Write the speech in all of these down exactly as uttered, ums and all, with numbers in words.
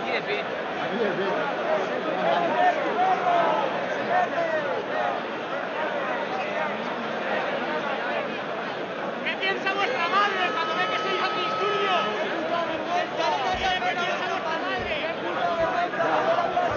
Aquí de pie. Aquí de pie. ¿Qué piensa vuestra madre cuando ve que sois antidisturbios? ¿Qué piensa vuestra madre?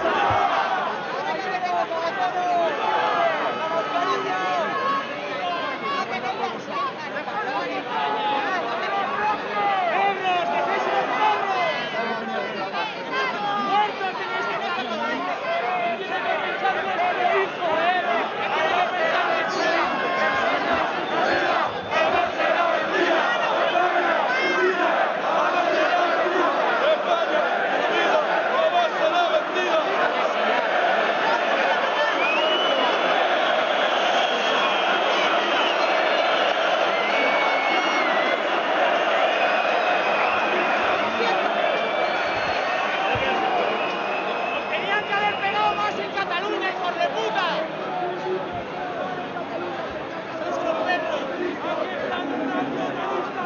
Tenían que haber pegado más en Cataluña, hijos de puta. Sois unos perros. Aquí están los nacionalistas.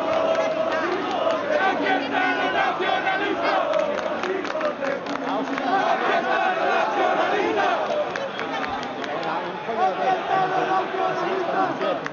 Aquí están los nacionalistas. Aquí están los nacionalistas. Aquí están los nacionalistas.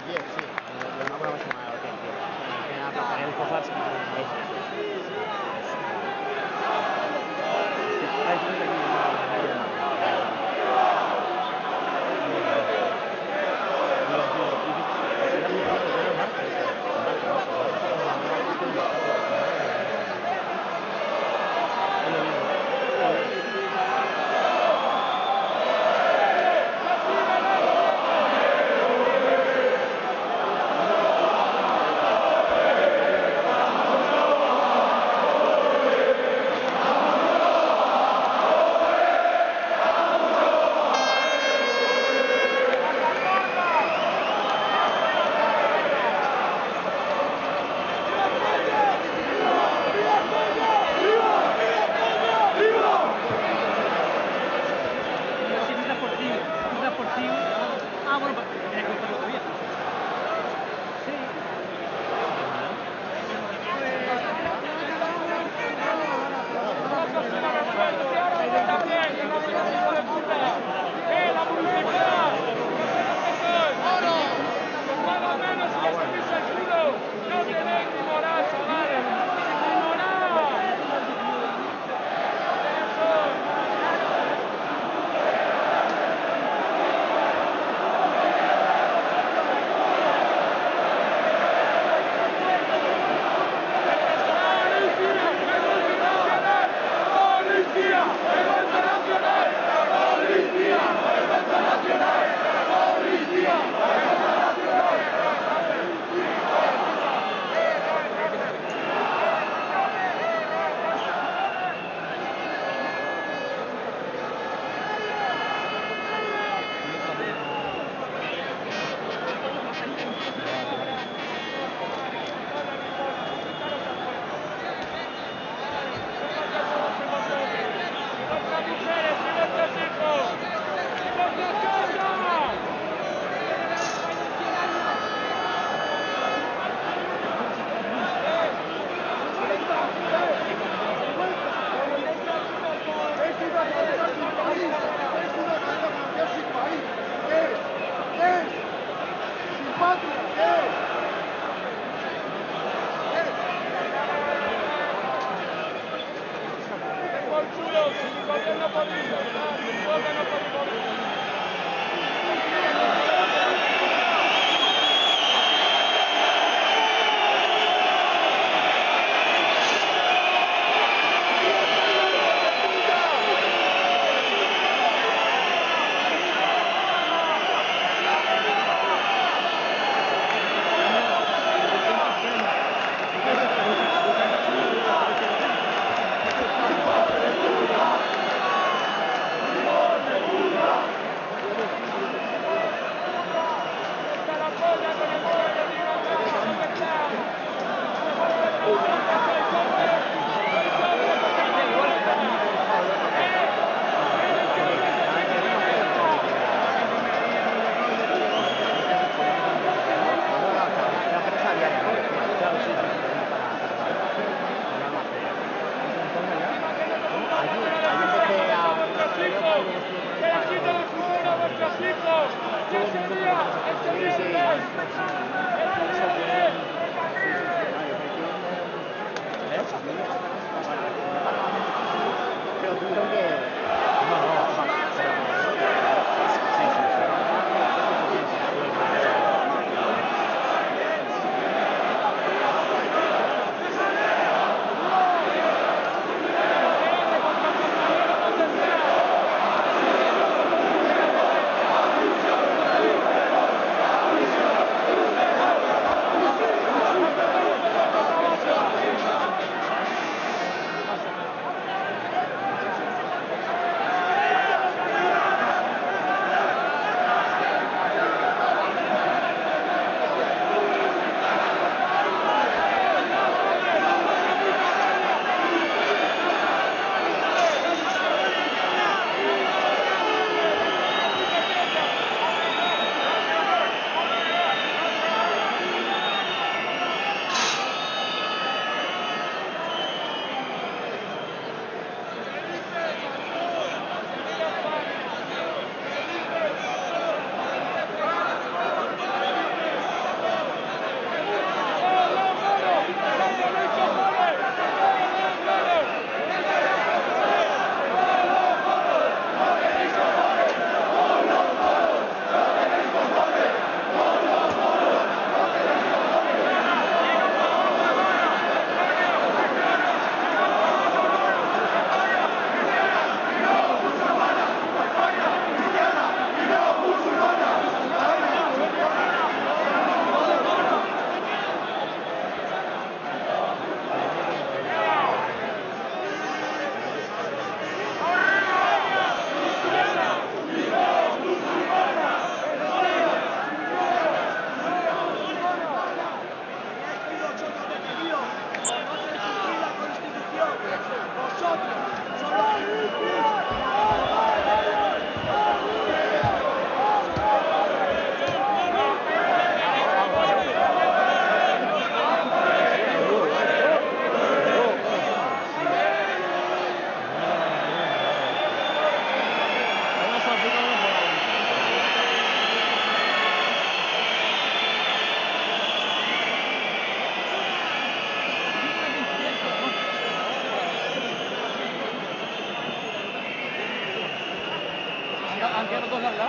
han quedado todos al lado.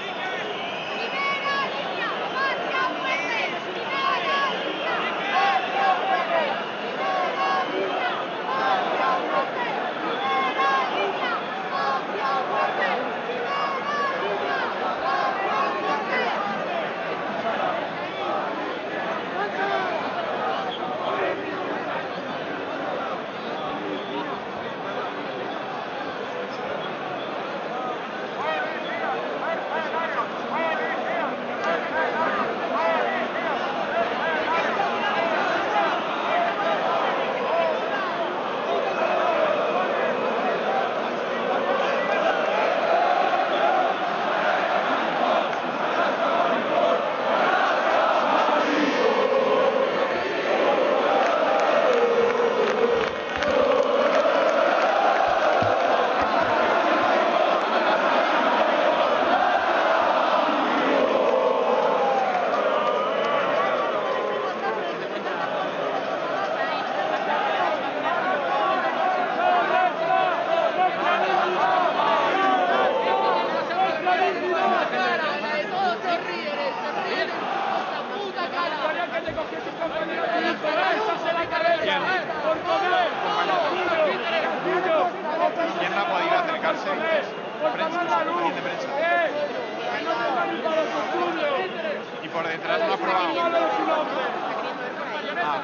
¿Quién no ha podido acercarse? Prensa, compañía de prensa. Y por detrás no ha probado. Ah.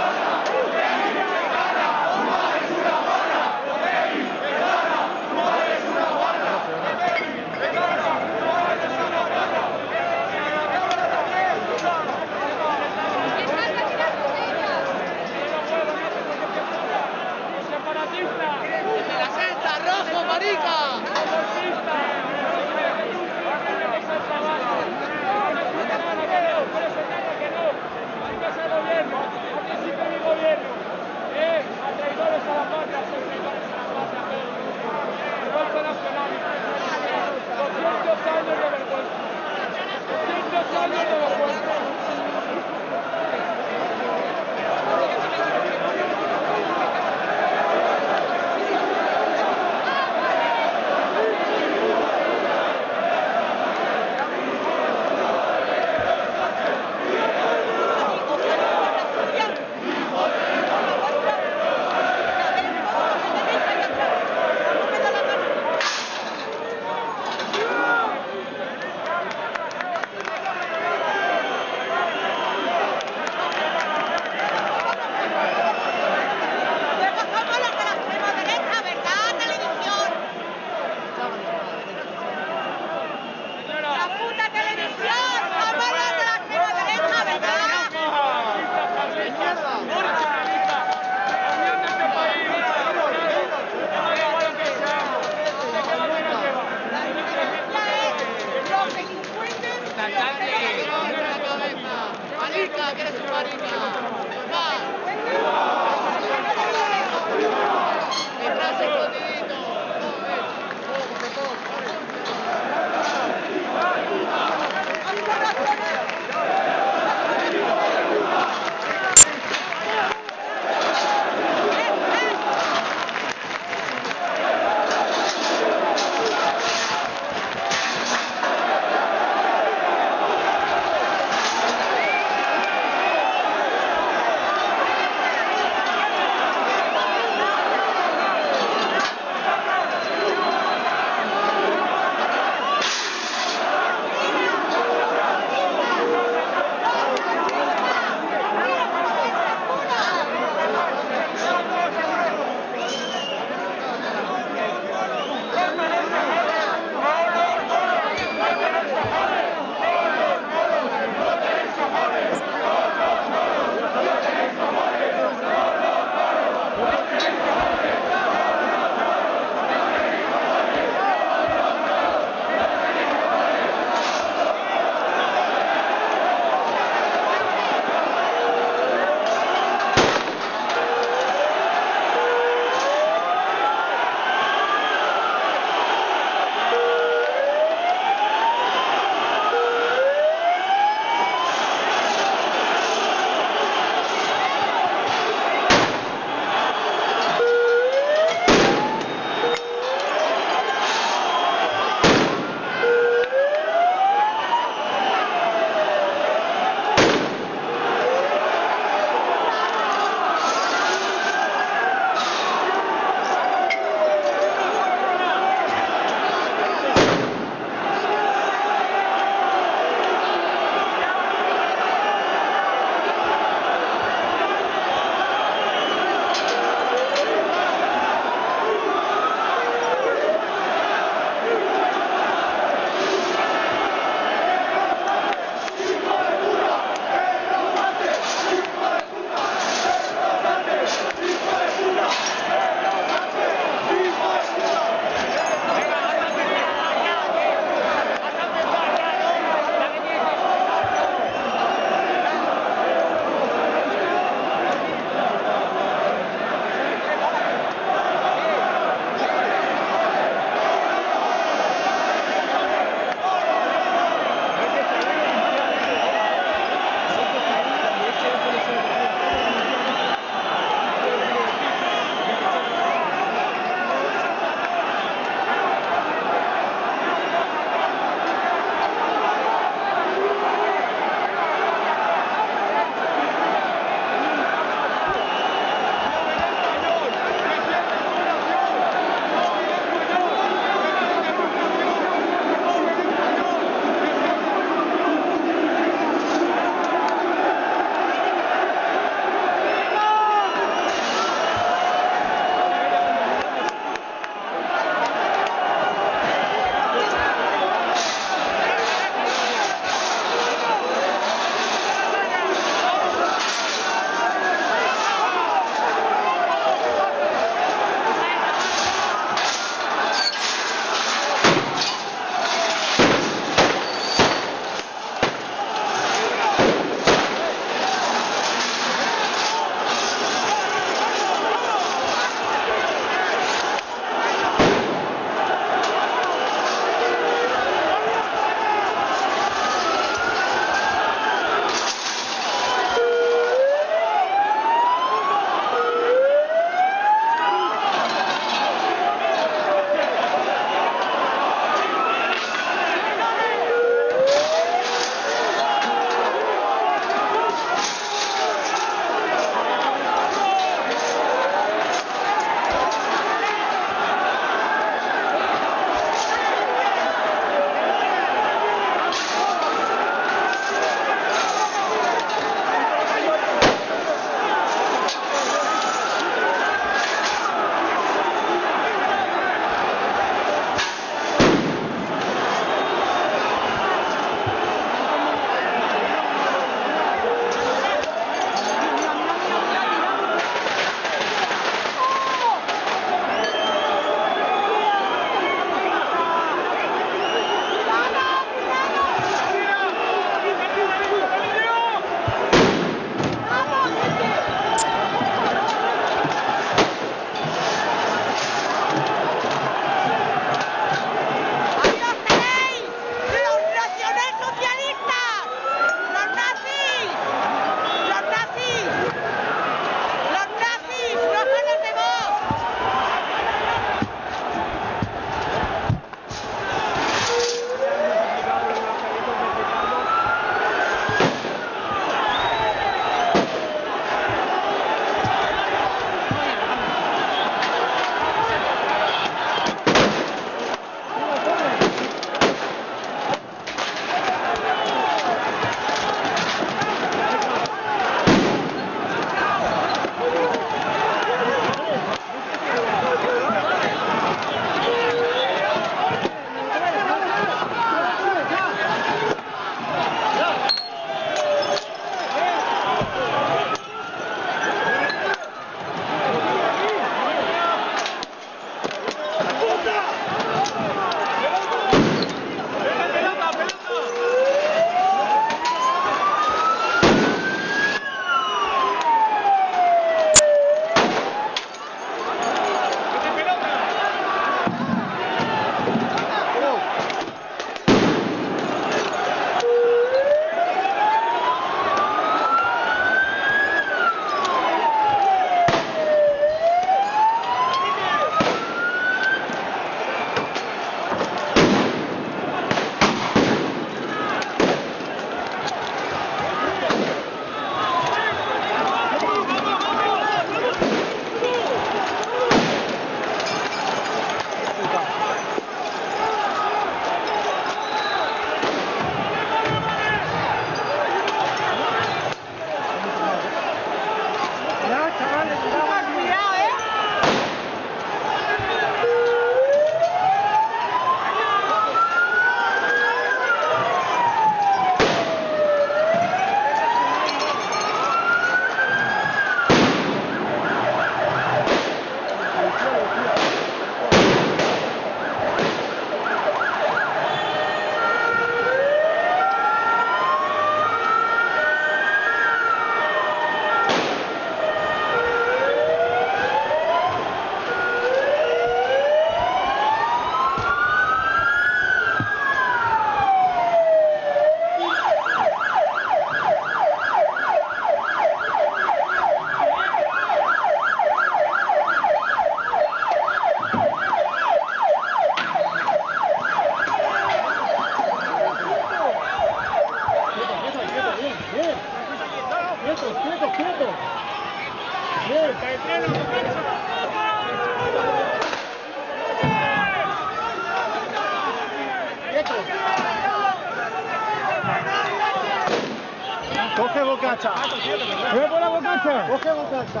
Coge bocacha. ¡Ve por la bocacha! Coge bocacha.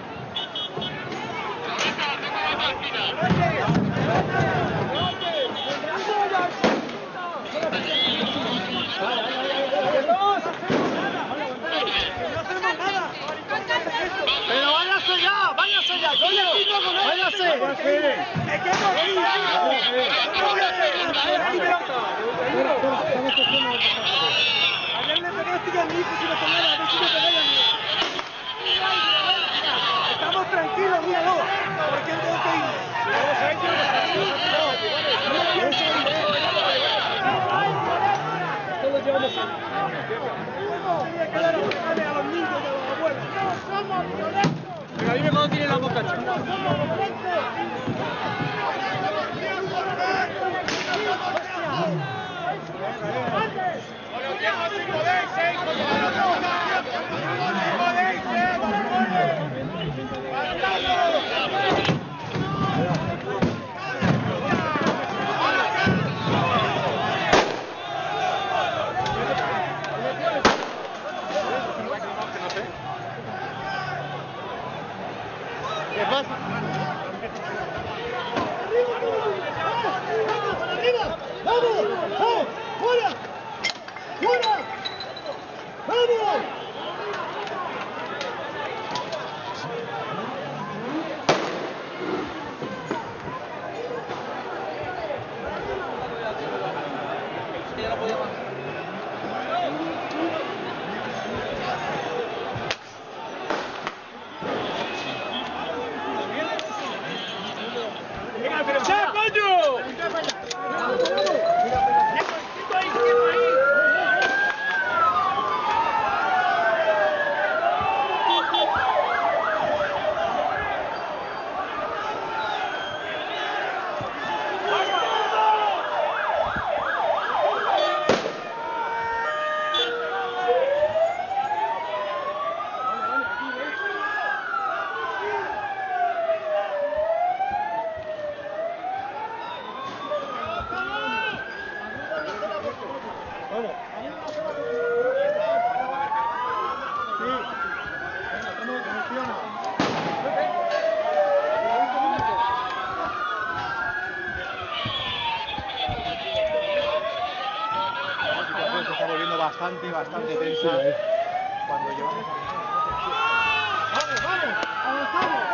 Pero váyase ya, váyase ya, coño. Váyase. Me quedo aquí. No voy a hacer nada. Ayer le pegaste a mi hijo si me pegara, a ver si me pegara a mí. Estamos tranquilos, míralo. Porque él tengo que ir. Vamos a ellos. No pienso ir. Todos llevamos a... Tenía que dar a pegarle a los niños y a los abuelos. No somos violentos. Venga, dime cuándo tiene la bocacha. No somos violentos. Bueno, tiempo si podéis, eh, como no trabajar. Si podéis, eh, vamos. ¿Qué pasa? ¡Arriba! ¡Vamos! ¡Vamos! ¡Fuera! ¡Fuera! ¡Vamos! Venga, pero ya, coño. Se está volviendo bastante, bastante tensa cuando llevamos a... ¡Vamos, vamos! ¡Avanzamos!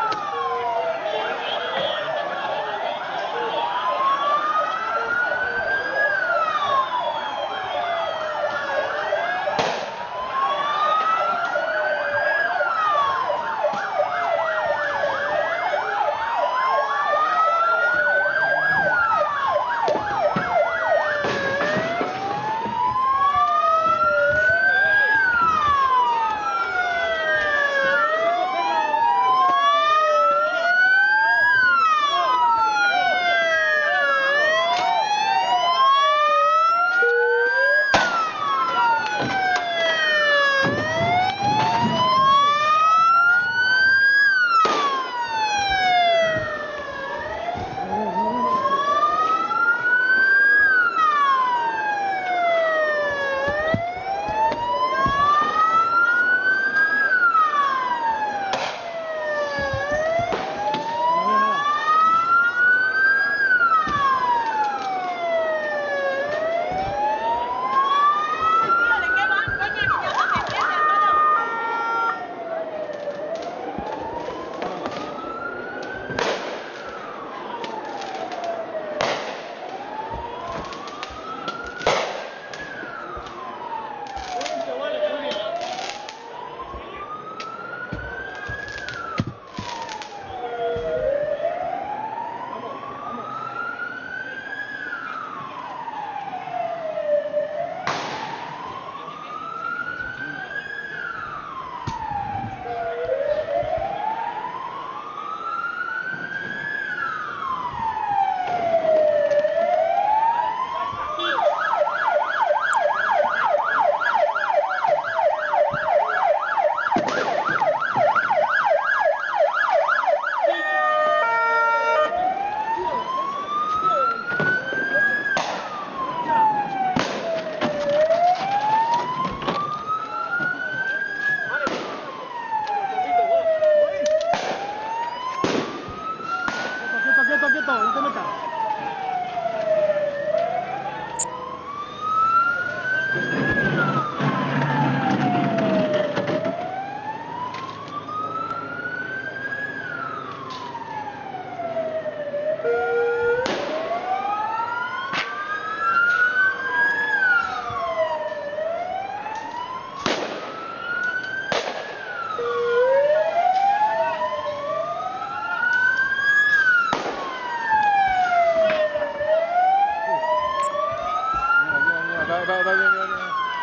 va, va, va, bien, bien, bien.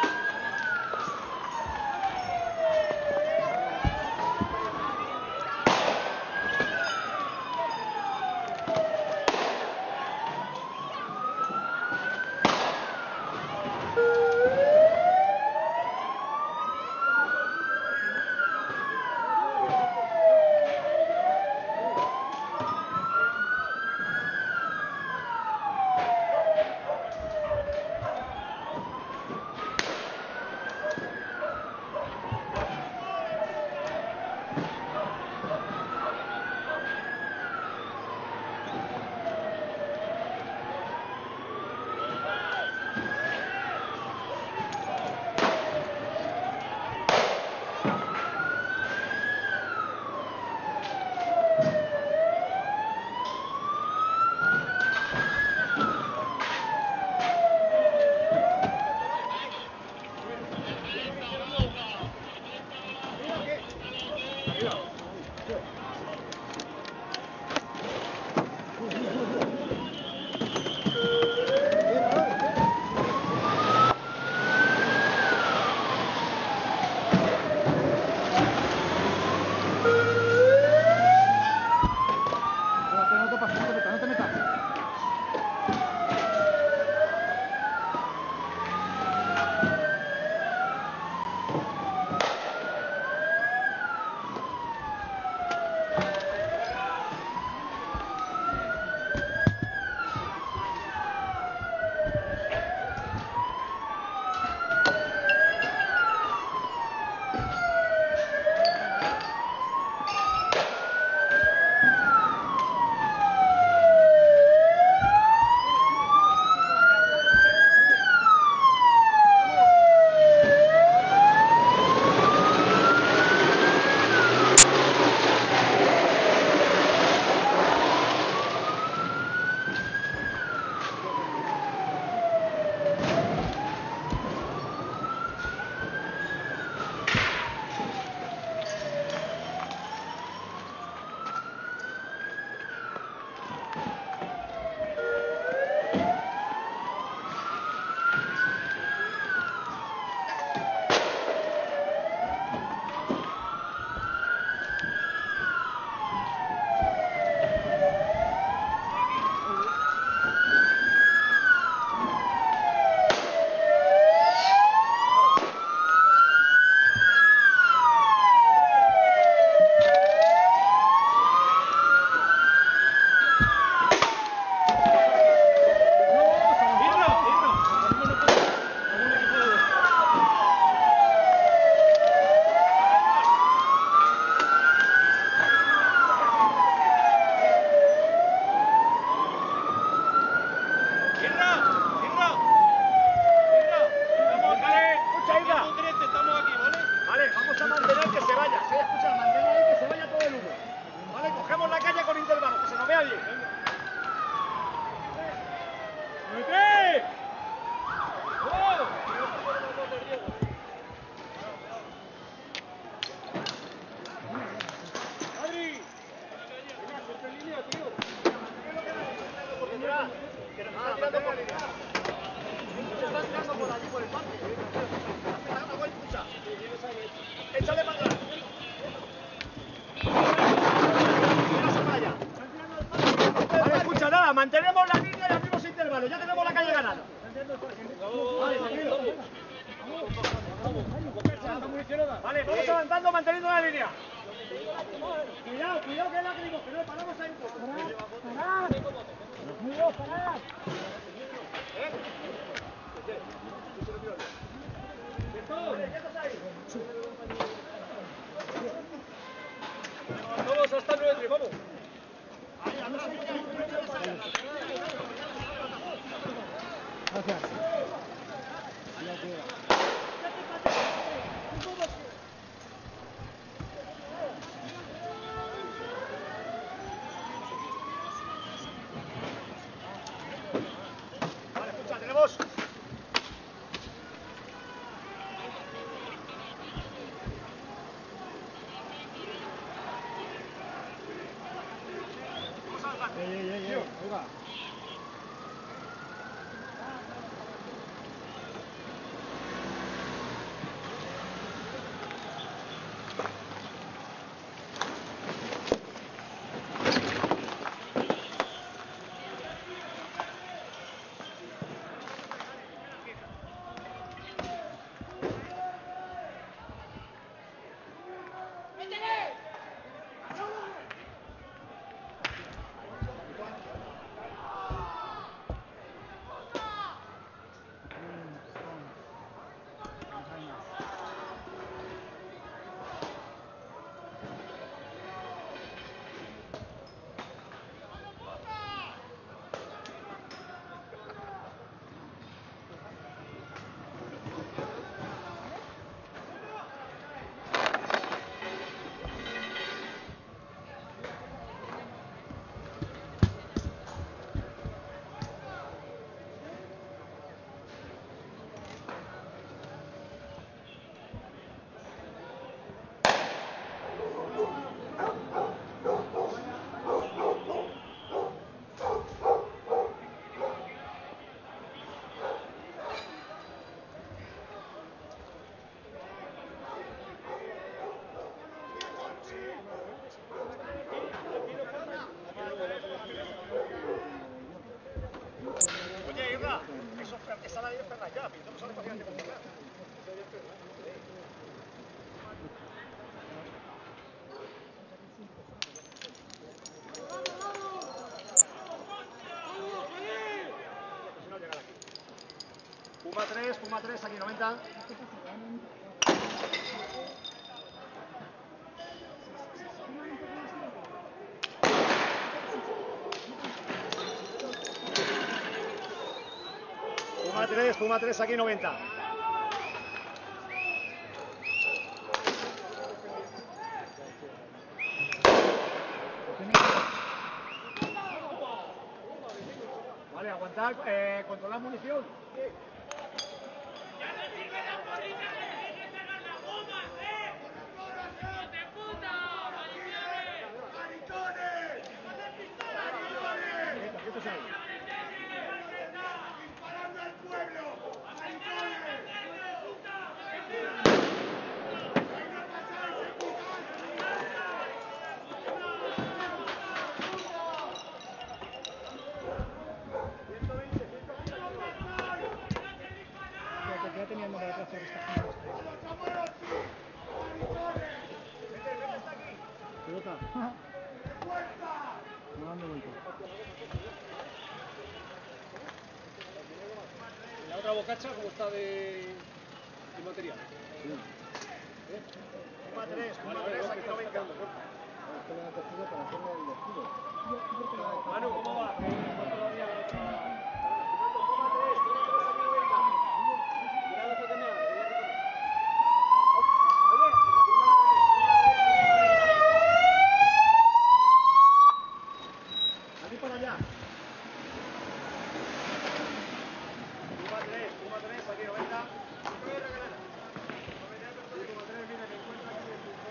Mantenemos la línea y abrimos intervalos. Ya tenemos la calle ganada. Vale, tranquilo. Vale, vamos avanzando manteniendo la línea. Cuidado, cuidado que es lágrimo, que no le paramos ahí un poco. Parad, parad. Parad. ¿Eh? Quietos ahí. Vamos hasta el nueve, vamos. Gracias. Vale, escucha, tenemos. Ey, ey, ey, ey, oiga. tres, Puma tres, aquí noventa. Puma tres, Puma tres, aquí noventa. Vale, aguantar, eh, controlar munición. Ya teníamos la otra esta pelota. No dando vuelta. La otra bocacha, ¿cómo está de, de material? Sí. ¿Eh? Puma tres, Puma tres, aquí noventa. Esta es la tercera para hacerlo el escudo. Manu, ¿cómo va? ¿Cuánto todavía la otra? Aquí para allá. Puma tres, Puma tres, aquí noventa. Puma tres, mira, que encuentra aquí.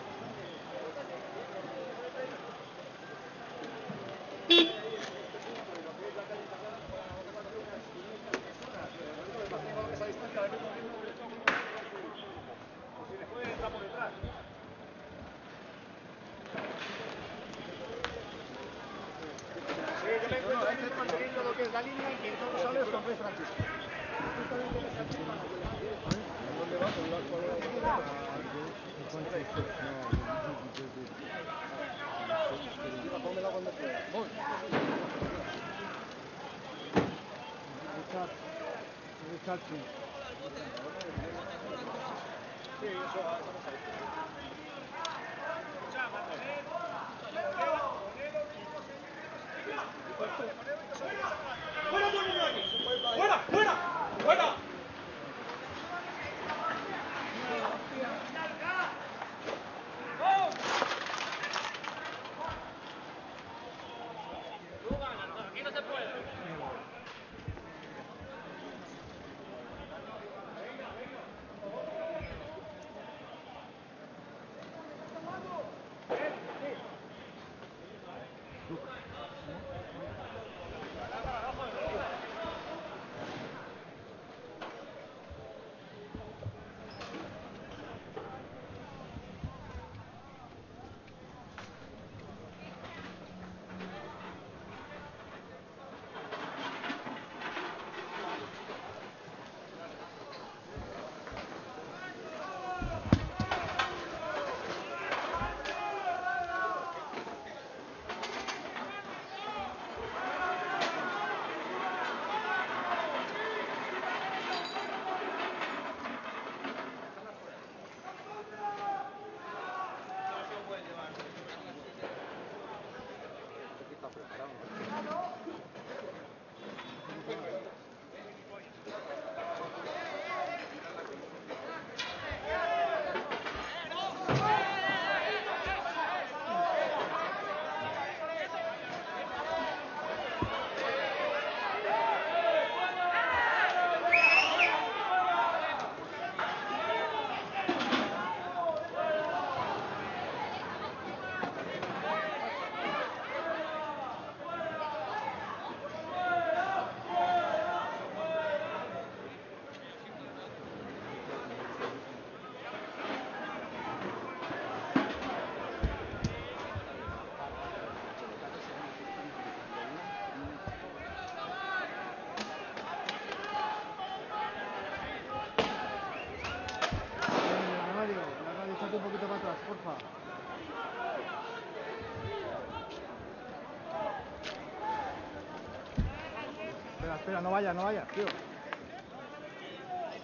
Sí, yo me encuentro aquí manteniendo lo que es la línea y en todos sales con tres franciscos. Justamente en esa línea. ¿Dónde va con la cola? Pónmela cuando pueda. Voy. Sí, eso va, estamos ahí. ¡Fuera, fuera, fuera! Aquí no se puede. un poquito para atrás, porfa. Espera, espera, no vaya, no vaya, tío.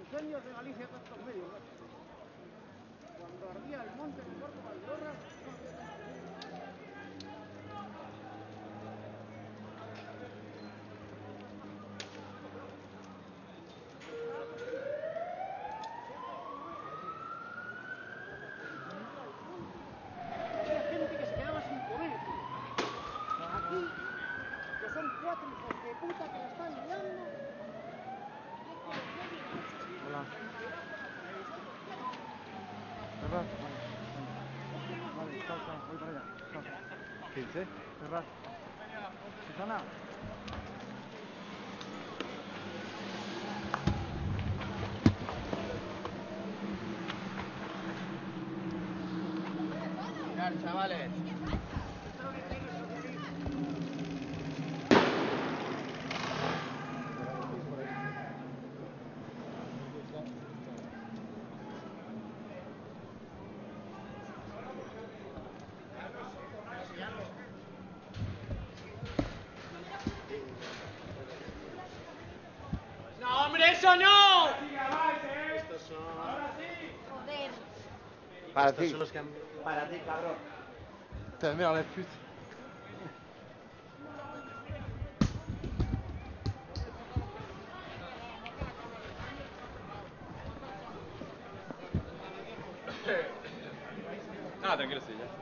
genios de Galicia todos estos medios, macho. Cuando ardía el monte en el barco Valdorra, no había tantos medios. Había gente que se quedaba sin comer, tío. Aquí, que son cuatro hijos de puta que la están liando. Hola. Cerrar. Vale, chao, chao, voy para allá. Chao. ¿Qué dice? Cerrar. Susana. Mirad, chavales. ¡No, hombre, eso no! Estos son... Joder. Para Estos ti. son los que han... Para ti, cabrón. Putain, merde, la pute. Ah, tranquilo, sí, ya.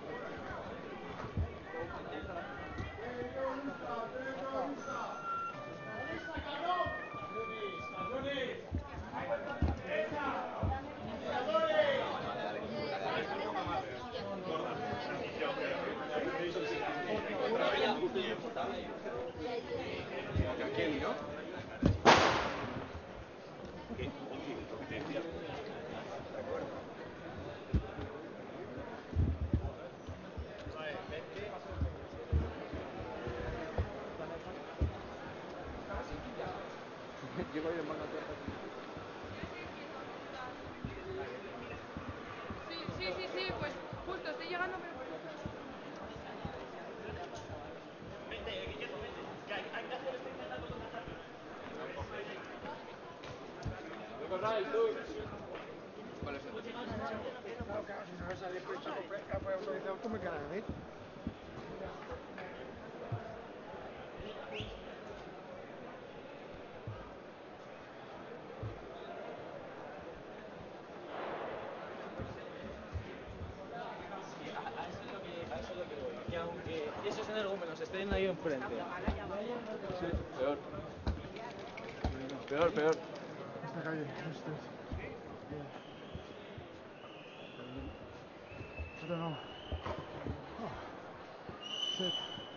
Kelly, ¿no? Llego ahí de manga tuerta. Sí, sí, sí, sí, pues justo estoy llegando, pero por eso. ¿Cómo me cagan, eh? Que aunque esos energúmenos estén ahí enfrente. Sí. Peor. Peor, peor. Esta calle, esto es. I don't know. Oh. Shit.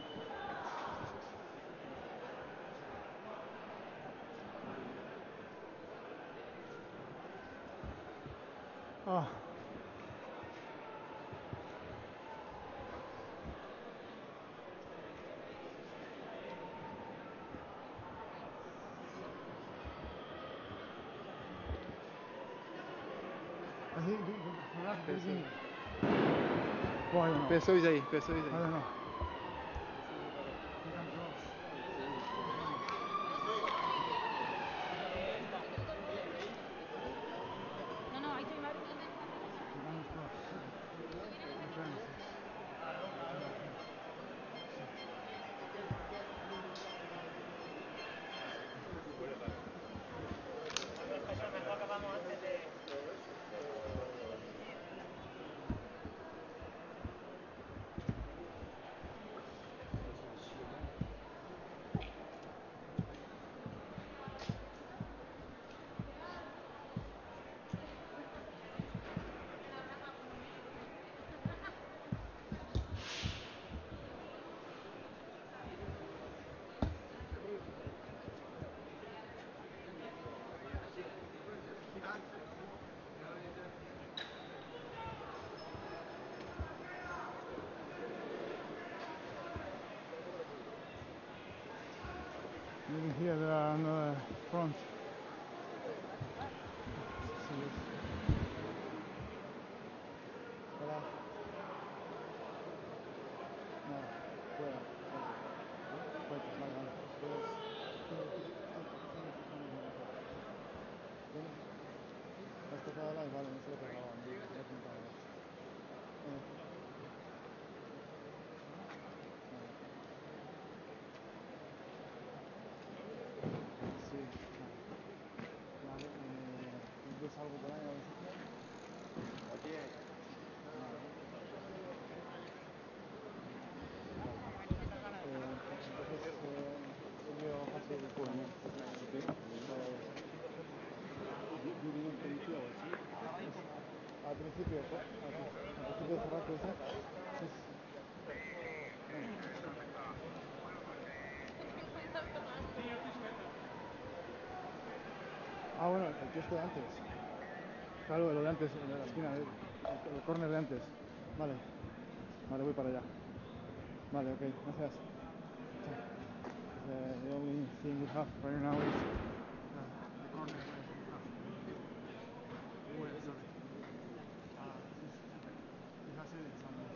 Oh. I think the, the, the last building. Oh, I don't know. Pesois ahí, pesois I ahí. don't know. You can cross. No, no, ahí estoy mal. You can cross. My friend says. Maybe here there are another front. Socialist. Hola. No, fuera. Puertas, vale, vale. Pues, ¿qué, qué, qué, qué, qué estamos viendo acá? ¿Ven? tocado la, vale, no se lo pegaba, no, no lo apuntaba. Eh, sí, vale. Vale, eh, ¿ves algo por ahí a vosotros? Aquí. Eh, entonces, eh, yo pasé por ahí. Sí. Yo yo vine en policía o así. Al principio, ¿eh? Al principio de cerrar puede ser. Sí, sí. Ah, bueno, el tío este de antes. Claro, lo de antes, el de la esquina, el, el, el córner de antes. Vale, vale, voy para allá. Vale, ok, gracias. Chao. The, the only thing we have right now is uh, the corner where we have. Where, sorry. Ah, sí, sí. Fíjase de San Luis.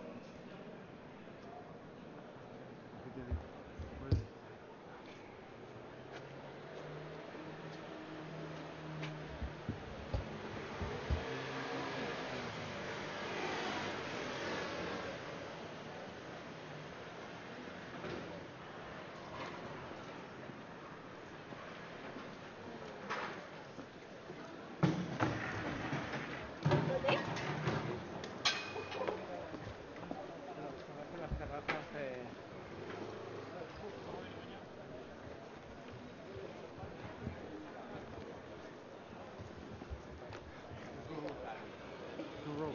¿Qué te digo? Pues, Las terrazas de... two roads.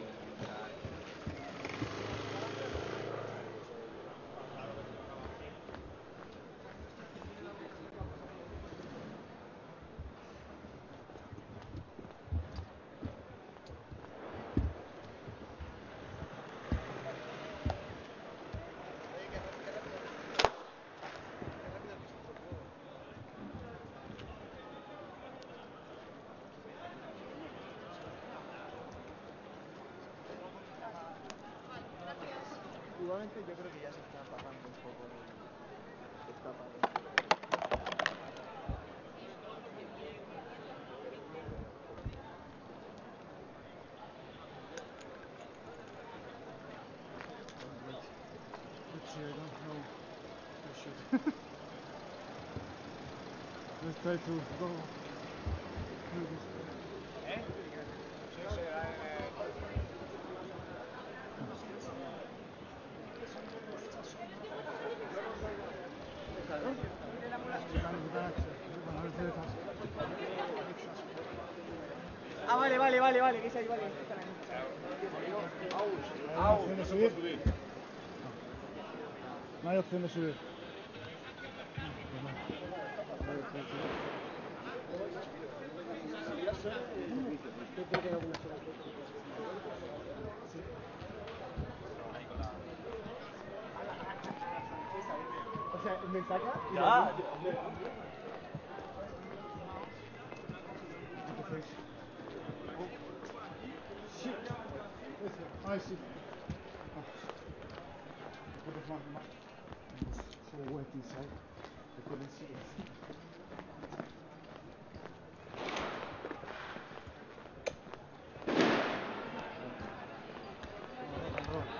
Igualmente yo creo que ya se está apagando un poco el... Está apagando. Let's see, I don't know. Oh shit. Let's try to go through this. ¿Eh? Sí, sí, eh, Ah, vale, vale, vale, vale, que es ahí, vale. ¿Hay opción de subir? No hay opción de subir. Pues nada. Vale, pues O sea, me saca y Ya, Ay, sí. Ah. What was my, my, it was so wet inside. I couldn't see it. Rock and roll.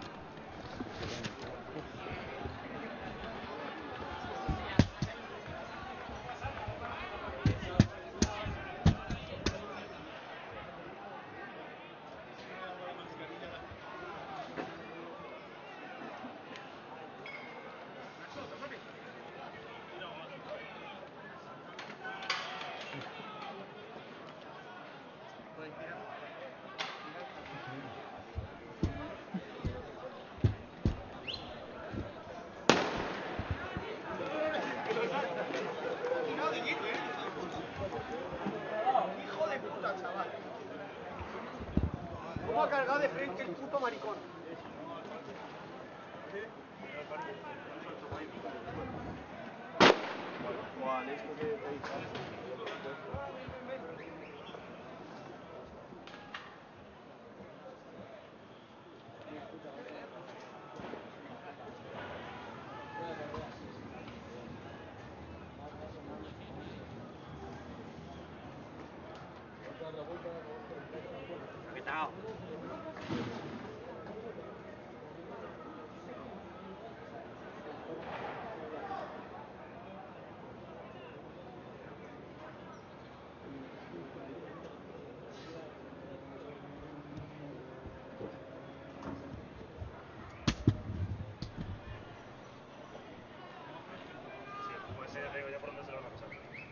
Hijo de puta, chaval. ¿Cómo ha cargado de frente el puto maricón? Juan, esto que te dice. Dar la vuelta, Cuidado. Pues sí, ya te digo yo por dónde se lo van a pasar.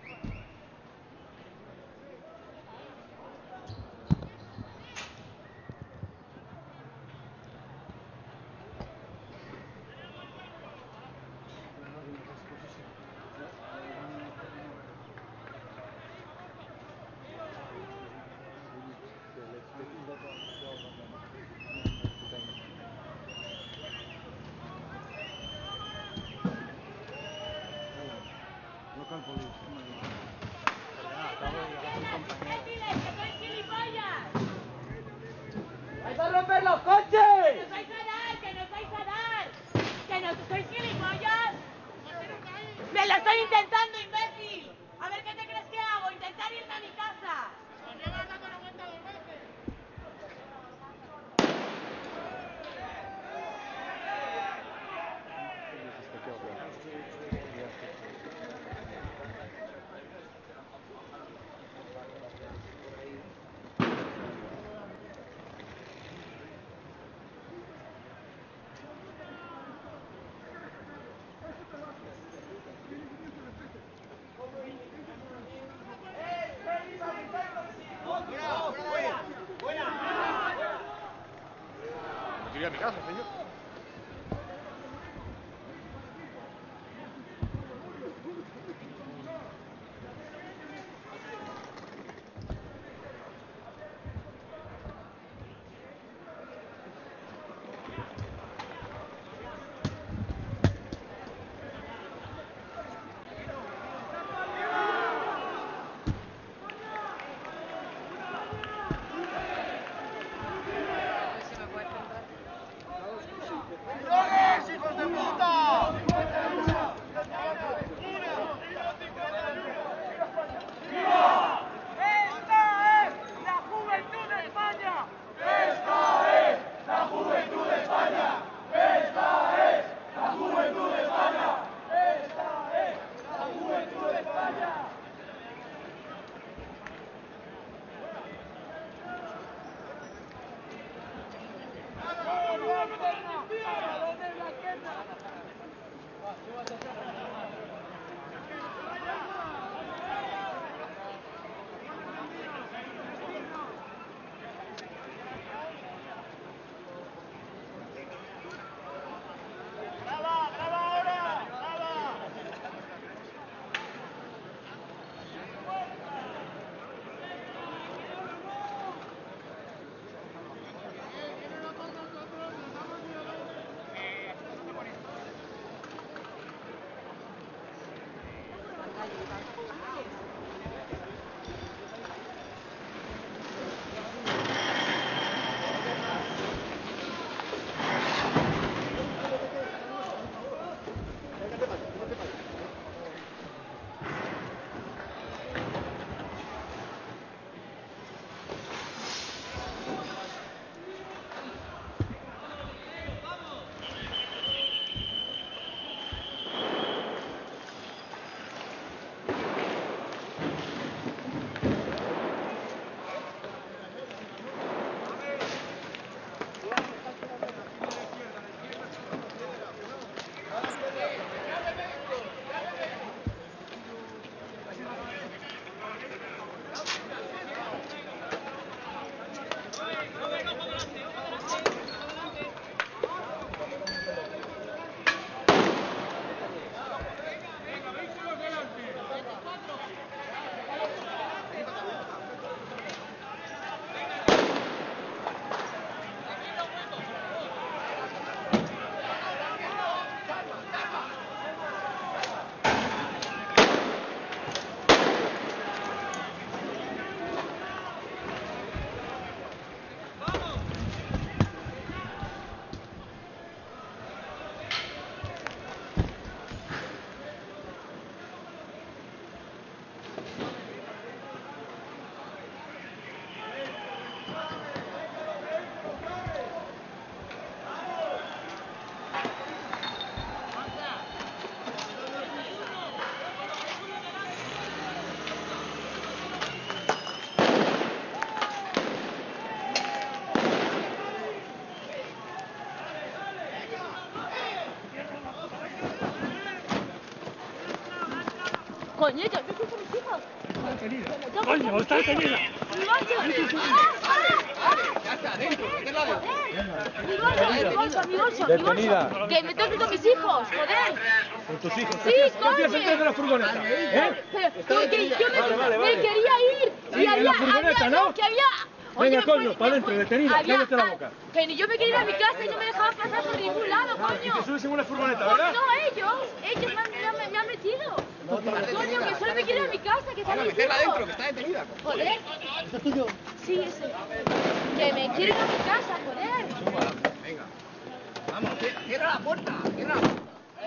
Local police. ¡Vais a romper los coches! ¡Que nos vais a dar! ¡Que nos vais a dar! ¡Que no sois gilipollas! ¡Me lo estoy intentando, imbécil! A ver qué te crees que hago, intentar irme a mi casa. ¡Os llevas dando la vuelta dos veces! Me quiero ir a mi casa, señor. A ver si me puedes contar. Coño, yo no escucho a mis hijos. Coño, está detenida. Ya está, dentro, métela dentro. Mi bolso, mi bolso, mi bolso, mi bolso. Que me toque con mis hijos, joder. Con tus hijos. Sí, ¿Qué coño. hacías dentro de la furgoneta? ¿Eh? Pero, porque yo me, Vale, vale, me vale. quería ir. Sí, y en había, la furgoneta, había, ¿no? Que había... Venga, Oye, coño, pues, para adentro, pues, detenida, había- cállate la boca. Pero yo me quería ir a mi casa y no me dejaban pasar por ningún lado, Y coño. te subes en una furgoneta, Pues ¿verdad? no, ellos, ellos me han, me han- me han metido. Coño, que solo me quiero ir a mi casa, que están Ahora, mis meterla hijos. dentro, que está detenida. Joder. ¿Eso es tuyo? Sí, ese. Que me quiero ir a mi casa, joder. Venga. Vamos, cierra, cierra la puerta. Cierra la puerta.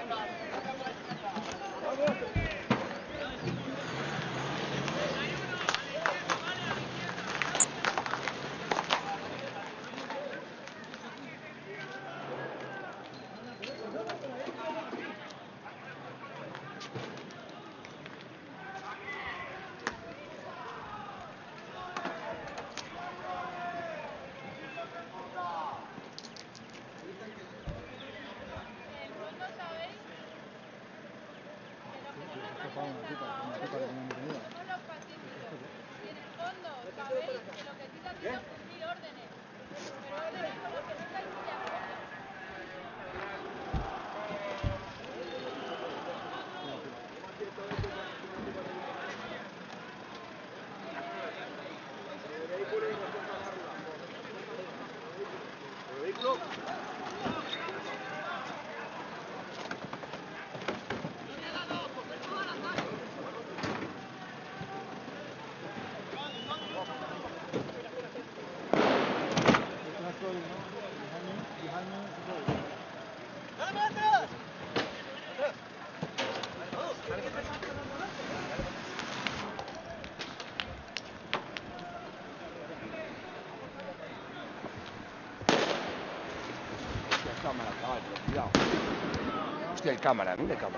Cámara, caballo, cuidado. Hostia, hay cámara, mira cámara.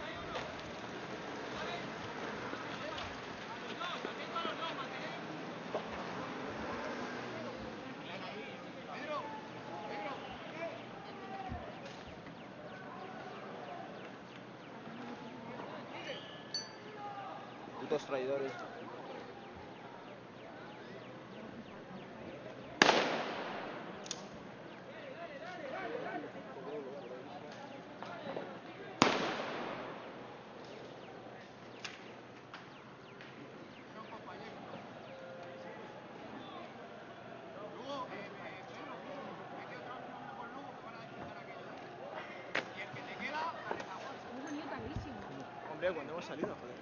Putos traidores. Hombre, cuando hemos salido, joder.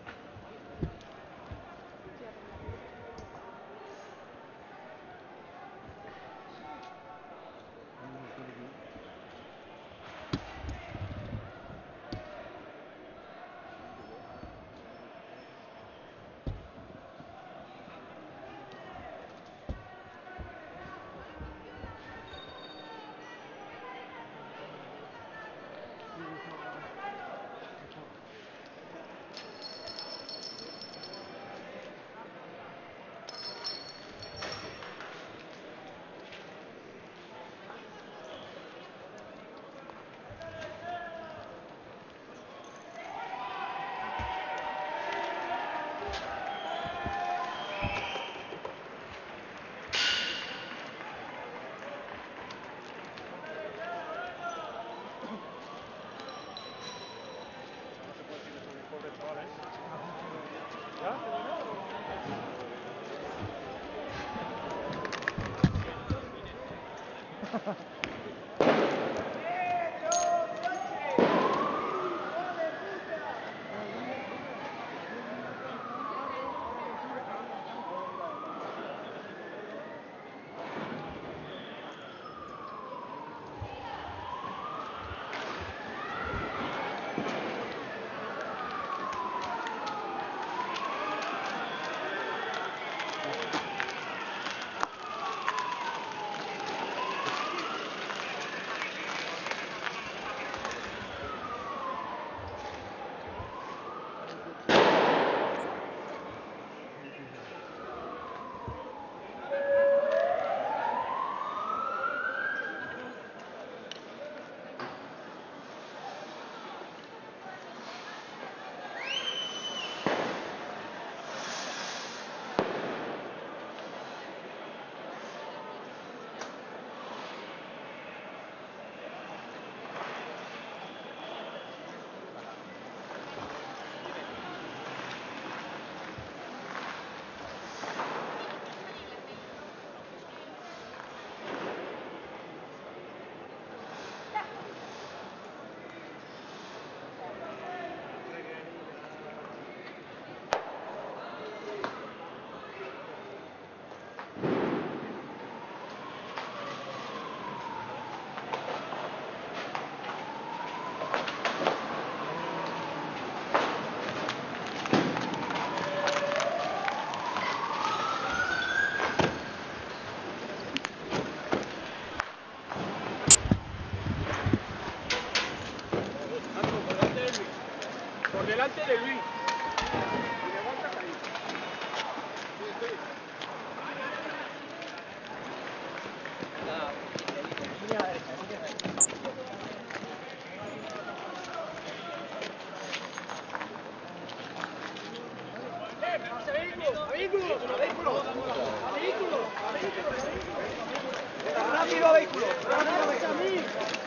¡A vehículo! ¡A vehículo! ¡Rápido a vehículo! ¡Rápido a vehículo!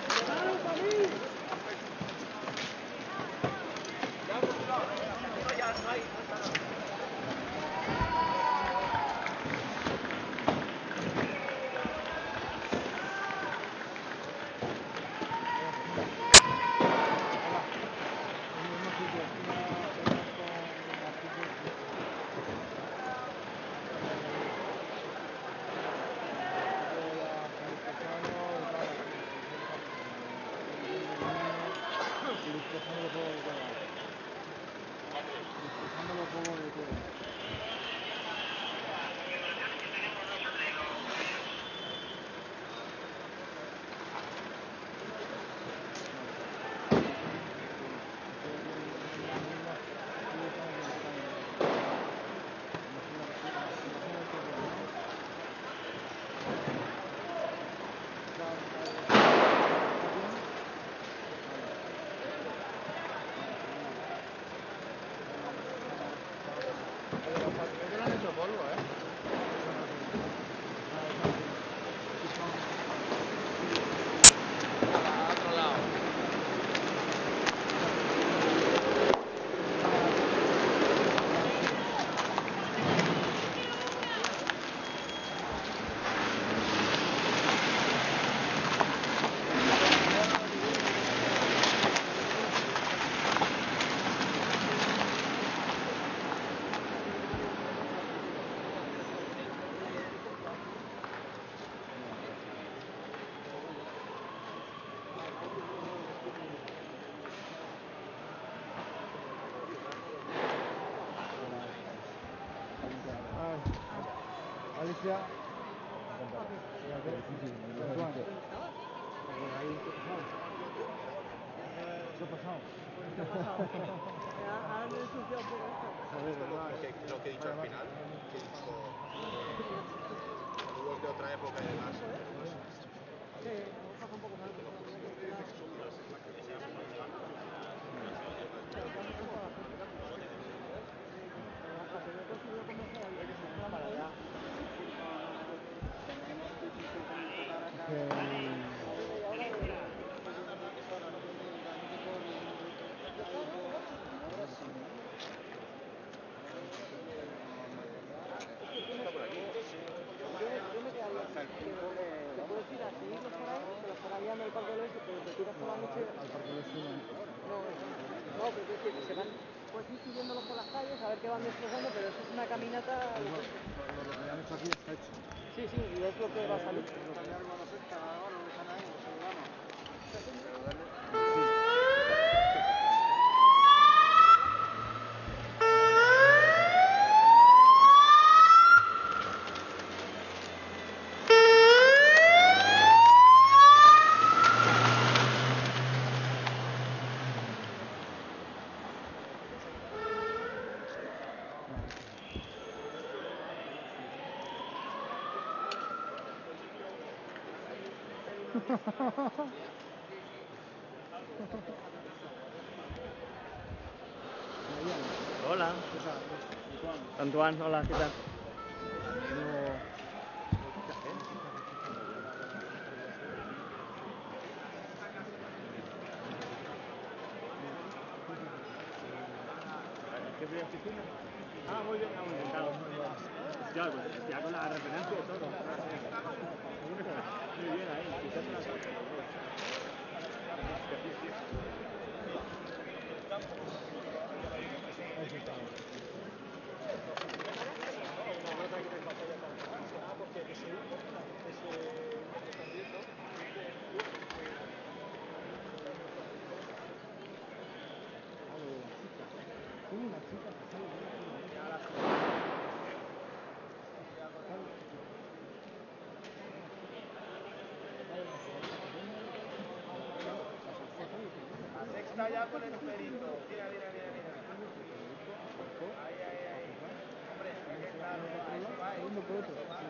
Ya, no hay, no está nada. Alicia. ¿Qué ha pasado? Lo que he dicho al final, que he dicho saludos de otra época y demás. Pues ir siguiéndolos por las calles, a ver qué van destrozando, pero eso es una caminata... Lo, lo, lo que han hecho aquí está hecho. Sí, sí, y es lo que va a salir. Hola. Antoine, hola, ¿qué tal? ¿Qué oficina? Ah, muy bien, muy encantado. Ya, pues, ya con la referencia y todo. Muy bien ahí, quizás una cosa. Sexta ya con el numerito. Mira, mira, mira, mira. Ahí, ahí, ahí. Hombre, tiene que estar. Ahí se va, ¿eh? Eso va.